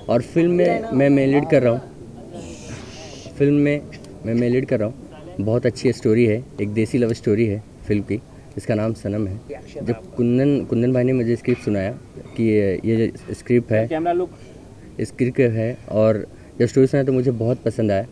और फिल्म में मैं लीड कर रहा हूँ। फिल्म में मैं लीड कर रहा हूँ। बहुत अच्छी स्टोरी है, एक देसी लव स्टोरी है फिल्म की, इसका नाम सनम है। जब कुंदन भाई ने मुझे स्क्रिप्ट सुनाया कि ये स्क्रिप्ट है और जब स्टोरी सुना तो मुझे बहुत पसंद आया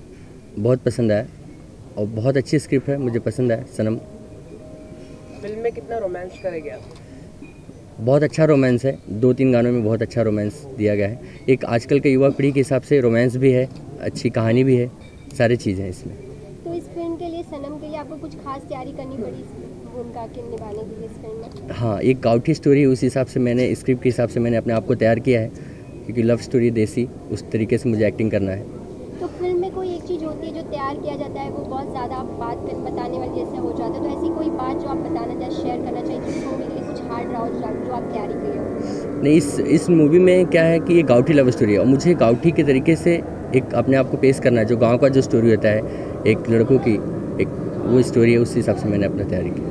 और बहुत अच्छी स्क्रिप्ट है, मुझे पसंद आया सनम। फिल्म में कितना रोमांस करेंगे आप? बहुत अच्छा रोमांस है, 2-3 गानों में बहुत अच्छा रोमांस दिया गया है। एक आजकल के युवा पीढ़ी के हिसाब से रोमांस भी है, अच्छी कहानी भी है, सारी चीज़ें हैं इसमें। तो इस फिल्म के लिए, सनम के लिए आपको कुछ खास तैयारी करनी पड़ी इस भूमिका के निभाने के लिए इस फिल्म में? हाँ, एक गाँठी स्टोरी, उस हिसाब से मैंने स्क्रिप्ट के हिसाब से मैंने अपने आप को तैयार किया है, क्योंकि लव स्टोरी देसी, उस तरीके से मुझे एक्टिंग करना है। तो फिल्म में कोई एक चीज़ होती है जो तैयार किया जाता है, वो बहुत ज़्यादा आप बताने वाली जैसे हो जाता है, तो ऐसी कोई बात जो आप बताना चाहें, शेयर करना चाहिए जिस मूवी के लिए कुछ हार्ड रहा हो जो आप तैयारी किए हो? नहीं, इस मूवी में क्या है कि ये गाँठी लव स्टोरी है और मुझे गाँठी के तरीके से एक अपने आप को पेश करना है। जो गाँव का जो स्टोरी होता है एक लड़कों की, एक वो स्टोरी है, उस हिसाब से मैंने अपना तैयारी की।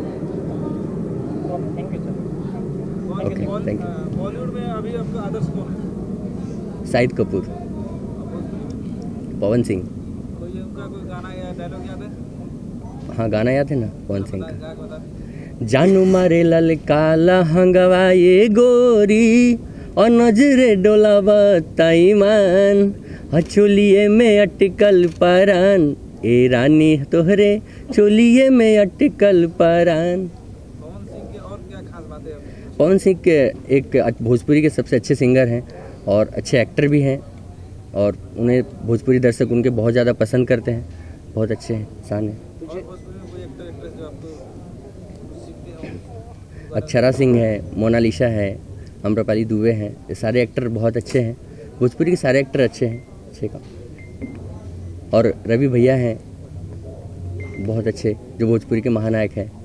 Okay, thank you. बॉलीवुड में अभी आपका आदर्श कौन है? शाहिद कपूर, पवन सिंह। कोई उनका कोई गाना या डायलॉग याद है? हाँ, गाना याद है ना पवन सिंह का। क्या बता? जानू मारे लाल काला हंगवा ये गोरी और नजरे डोला बताईमान, चोलिए में अटकल परान, ए रानी तोहरे चोलिए में अटकल परान। पवन सिंह के और क्या खास बातें हैं? पवन सिंह के एक भोजपुरी के सबसे अच्छे सिंगर हैं और अच्छे एक्टर भी हैं और उन्हें भोजपुरी दर्शक उनके बहुत ज़्यादा पसंद करते हैं, बहुत अच्छे हैं, इंसान हैं। भोजपुरी में कोई एक्टर एक्ट्रेस जो आपको सीखते हो? अक्षरा सिंह है, मोनालिसा है, अम्रपाली दुबे हैं, ये सारे एक्टर बहुत अच्छे हैं। भोजपुरी के सारे एक्टर अच्छे हैं, अच्छे का। और रवि भैया हैं बहुत अच्छे, जो भोजपुरी के महानायक हैं।